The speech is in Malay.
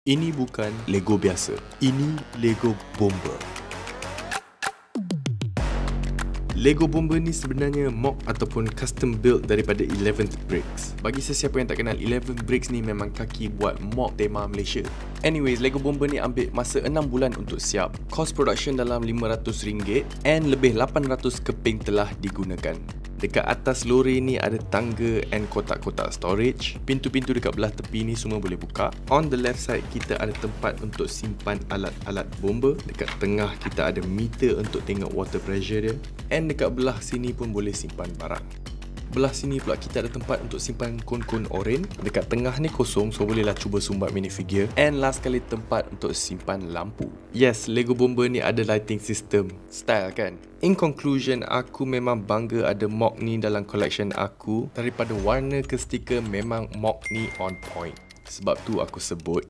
Ini bukan Lego biasa. Ini Lego Bomber. Lego Bomber ni sebenarnya mock ataupun custom build daripada 11th Bricks. Bagi sesiapa yang tak kenal, 11th Bricks ni memang kaki buat mock tema Malaysia. Anyways, Lego Bomber ni ambil masa 6 bulan untuk siap. Cost production dalam RM500 and lebih 800 keping telah digunakan. Dekat atas lori ni ada tangga and kotak-kotak storage. Pintu-pintu dekat belah tepi ni semua boleh buka. On the left side kita ada tempat untuk simpan alat-alat bomber. Dekat tengah kita ada meter untuk tengok water pressure dia. And dekat belah sini pun boleh simpan barang. Belah sini pula kita ada tempat untuk simpan kon-kon oren. Dekat tengah ni kosong, so bolehlah cuba sumbat minifigure. And last kali tempat untuk simpan lampu. Yes, Lego Bomber ni ada lighting system. Style kan? In conclusion, aku memang bangga ada mock ni dalam collection aku. Daripada warna ke stiker, memang mock ni on point. Sebab tu aku sebut